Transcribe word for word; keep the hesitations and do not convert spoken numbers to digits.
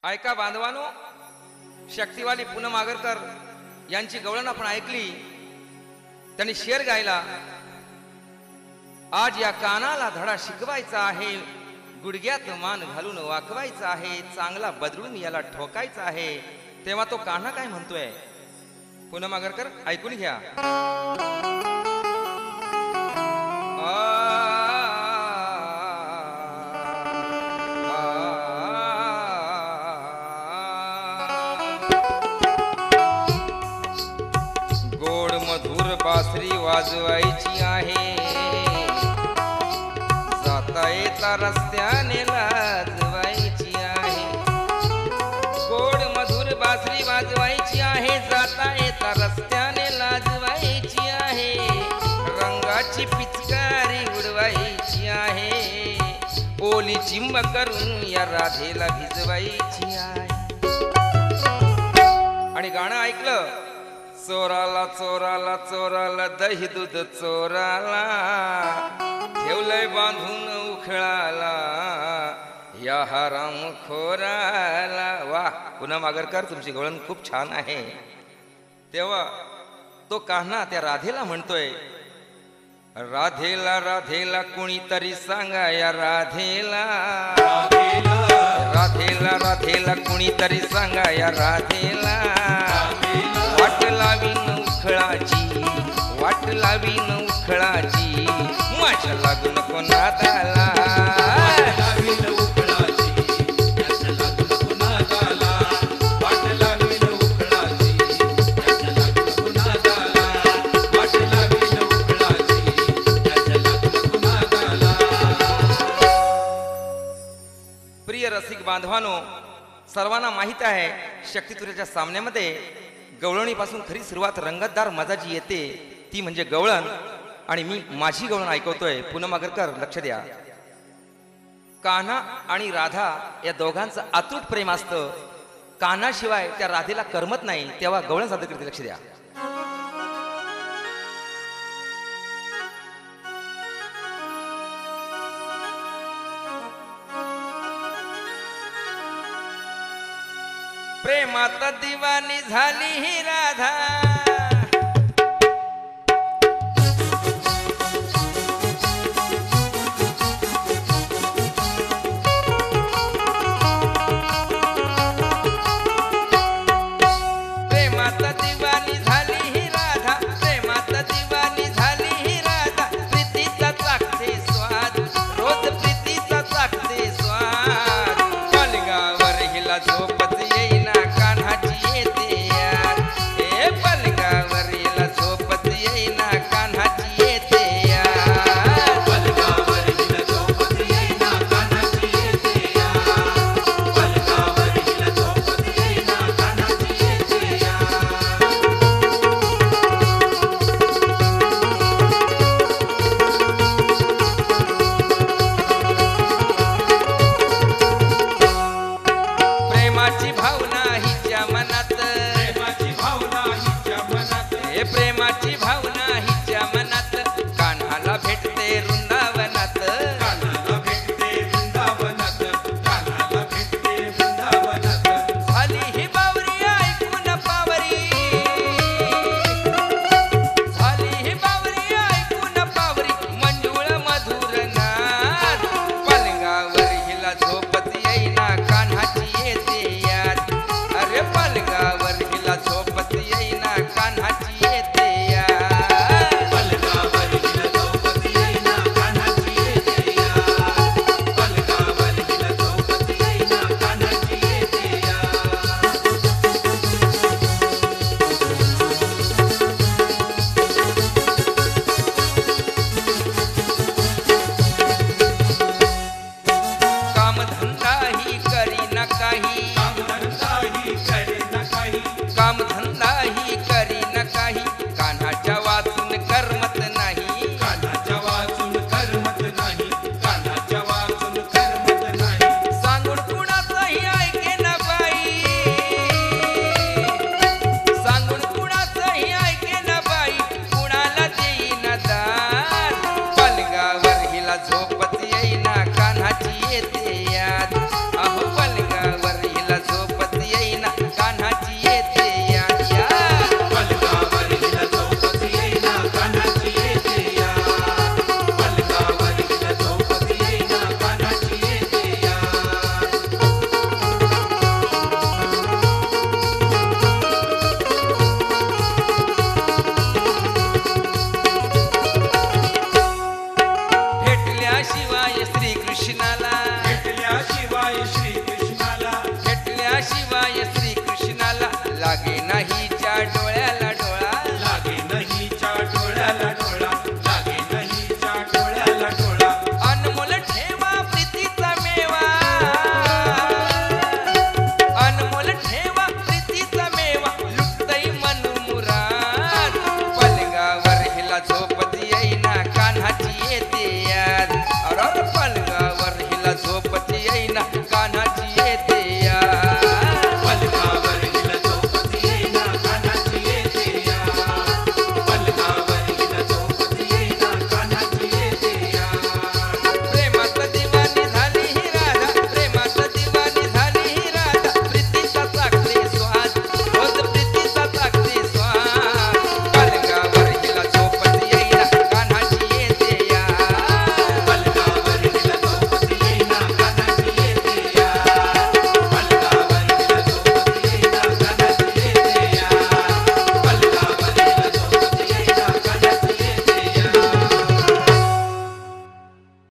ऐका बांधवानो, शक्तिवाली पूनम आगरकर यांची गवळण आपण ऐकली. त्यांनी शेर गायला. आज या कानाला धडा शिकवायचा आहे, गुडघ्यात मान घालून वाकवायचा आहे, चांगला बदलून याला ठोकायचा आहे. तेव्हा तो कान्हा काय म्हणतोय? पूनम आगरकर ऐकून घ्या. गोड मधुर बासरी वाजवायची आहे, जाता येता रस्त्याने लाजवायची आहे. गोड मधुर बासरी वाजवायची आहे, जाता येता रस्त्याने लाजवायची आहे. रंगाची पिचकारी उडवायची आहे, ओली चिंब करून या राधेला भिजवायची आहे. आणि गाणं ऐकलं. चोराला चोराला चोराला दही दूध चोराला, ठेवलंय बांधून उखळाला या हराम खोराला. वाह पूनम आगरकर, तुमची गवळण खूप छान आहे. तेव्हा तो कान्हा त्या राधेला म्हणतोय, राधेला राधेला कोणीतरी सांगा या राधेला, राधेला राधेला कोणीतरी सांगा या राधेला. वाट लावीन उखळाची, वाट लावीन उखळाची, माझ्या लागू नको नादाला. प्रिय रसिक बांधवानो, सर्वांना माहित आहे शक्तितुऱ्याच्या सामन्यामध्ये गवळणीपासून खरी सुरुवात रंगतदार मजा जी येते ती म्हणजे गवळण. आणि मी माझी गवळण ऐकवतोय. पूनम आगरकर लक्ष द्या. कान्हा आणि राधा या दोघांचं अतूट प्रेम असतं. कान्हाशिवाय त्या राधेला करमत नाही. तेव्हा गवळण सादर करते. लक्ष द्या. प्रेमात दिवानी झाली ही राधा, प्रेमात दिवानी झाली ही राधा, प्रेमात दिवानी झाली ही राधा. प्रीतीचा चाखते स्वाद, रोज प्रीतीचा चाखते स्वाद. मालिगावर हिला झोप